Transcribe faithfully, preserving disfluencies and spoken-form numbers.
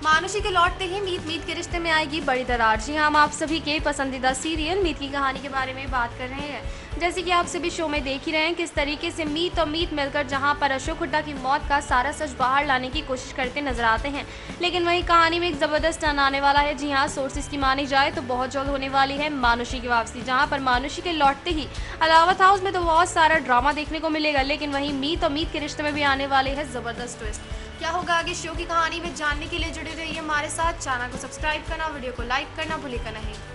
मानुषी के लौटते ही मीत मीत के रिश्ते में आएगी बड़ी दरार। जी हाँ, हम आप सभी के पसंदीदा सीरियल मीत की कहानी के बारे में बात कर रहे हैं। जैसे कि आप सभी शो में देख ही रहे हैं किस तरीके से मीत और मीत मिलकर जहां पर अशोक हुड्डा की मौत का सारा सच बाहर लाने की कोशिश करते नजर आते हैं, लेकिन वही कहानी में एक जबरदस्त टर्न आने वाला है। जी हाँ, सोर्सेज की मानी जाए तो बहुत जल्द होने वाली है मानुषी की वापसी, जहाँ पर मानुषी के लौटते ही अलावत हाउस में तो बहुत सारा ड्रामा देखने को मिलेगा, लेकिन वहीं मीत और मीत के रिश्ते में भी आने वाले हैं जबरदस्त ट्विस्ट। क्या होगा आगे शो की कहानी में जानने के लिए जुड़े रहिए हमारे साथ। चैनल को सब्सक्राइब करना, वीडियो को लाइक करना भूलेगा नहीं।